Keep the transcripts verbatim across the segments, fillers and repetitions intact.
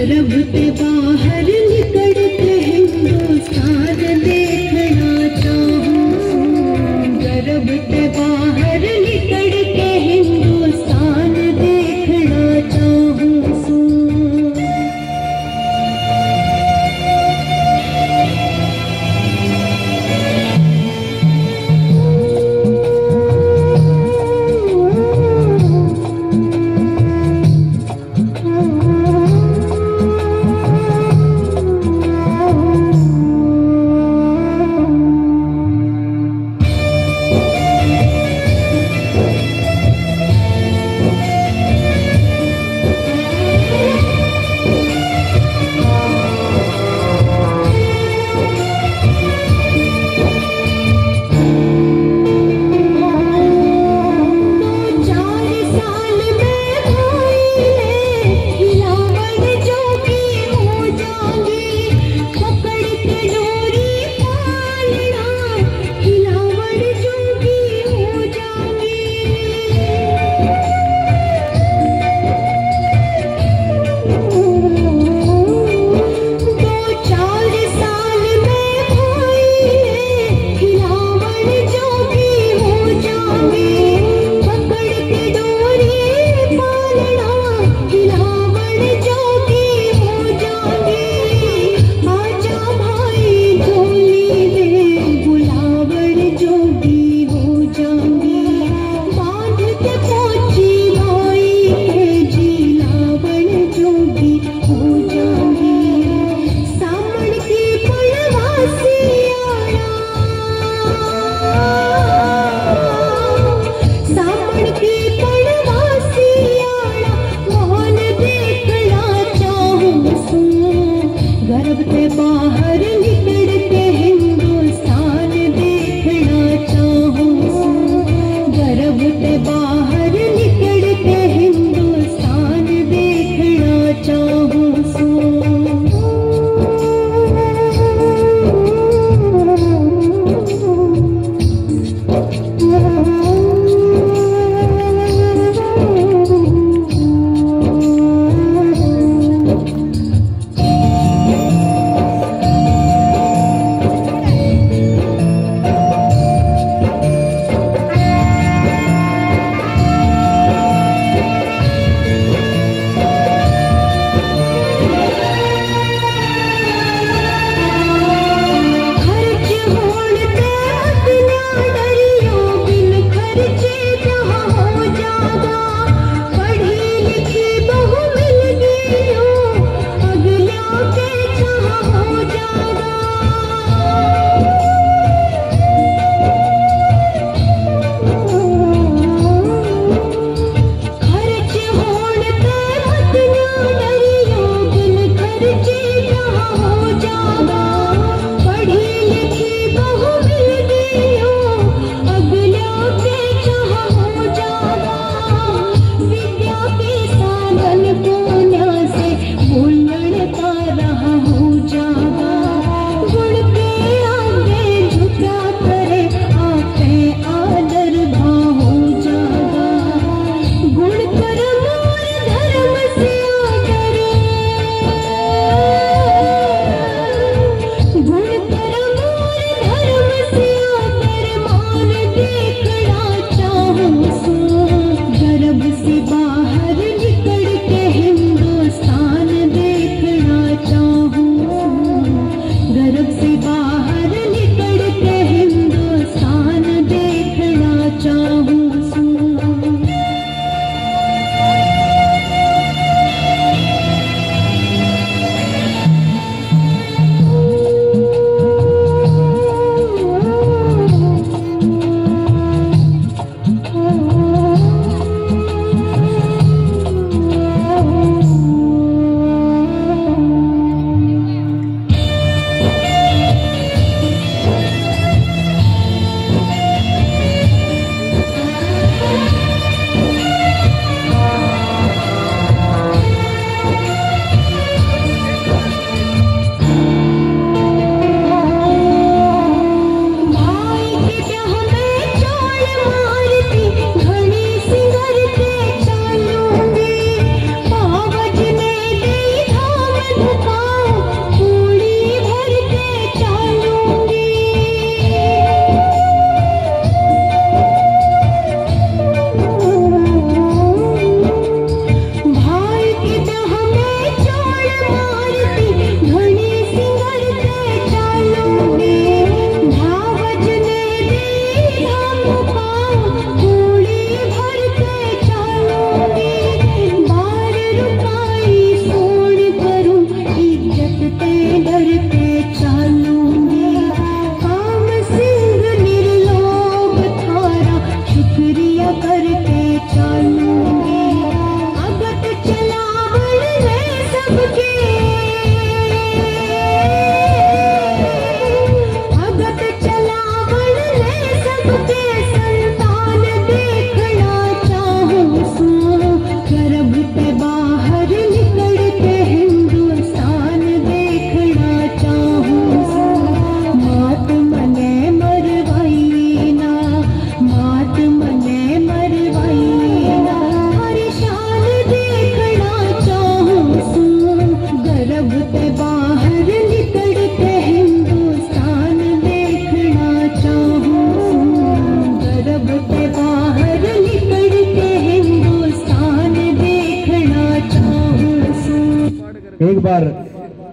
गरब ते बाहर निकल के हिंदुस्तान देखना चाहूं, गरब ते बाहर निकल के हिंदुस्तान देखना चाहूं सू।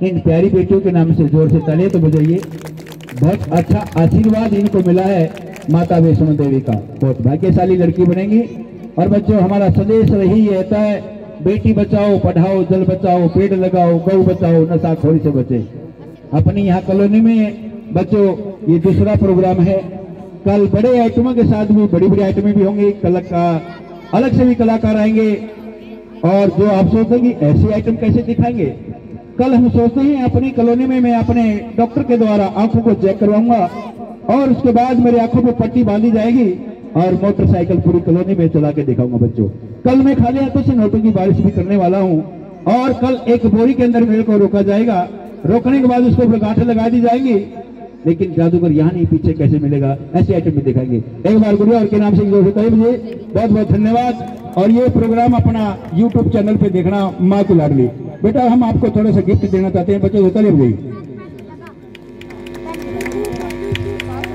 इन प्यारी बेटियों के नाम से जोर से तालियां तो बजाइए। बहुत अच्छा आशीर्वाद इनको मिला है माता वैष्णो देवी का, बहुत भाग्यशाली लड़की बनेंगी। और बच्चों हमारा संदेश रही रहता है, बेटी बचाओ, पढ़ाओ, जल बचाओ, पेड़ लगाओ, गौ बचाओ, नशाखोरी से बचे। अपनी यहाँ कॉलोनी में बच्चों ये दूसरा प्रोग्राम है। कल बड़े आइटमों के साथ भी बड़ी बड़ी आइटमें भी होंगी, कल का अलग से भी कलाकार आएंगे। और जो आप सोचते हैं कि ऐसी आइटम कैसे दिखाएंगे, कल हम सोचते हैं अपनी कॉलोनी में मैं अपने डॉक्टर के द्वारा आंखों को चेक करवाऊंगा और उसके बाद मेरी आंखों पे पट्टी बांधी जाएगी और मोटरसाइकिल पूरी कॉलोनी में चला के दिखाऊंगा। बच्चों कल मैं खाली हाथों से नोटों की बारिश भी करने वाला हूं और कल एक बोरी के अंदर मेरे को रोका जाएगा, रोकने के बाद उसको गांठें लगा दी जाएंगी, लेकिन जादूगर यहाँ नहीं पीछे कैसे मिलेगा, ऐसे आइटम भी दिखाएंगे। एक बार गुड़िया और के नाम से जोर से मुझे बहुत बहुत धन्यवाद। और ये प्रोग्राम अपना यूट्यूब चैनल पे देखना, माँ की लाडली। बेटा हम आपको थोड़ा सा गिफ्ट देना चाहते हैं, बच्चों उतारे गई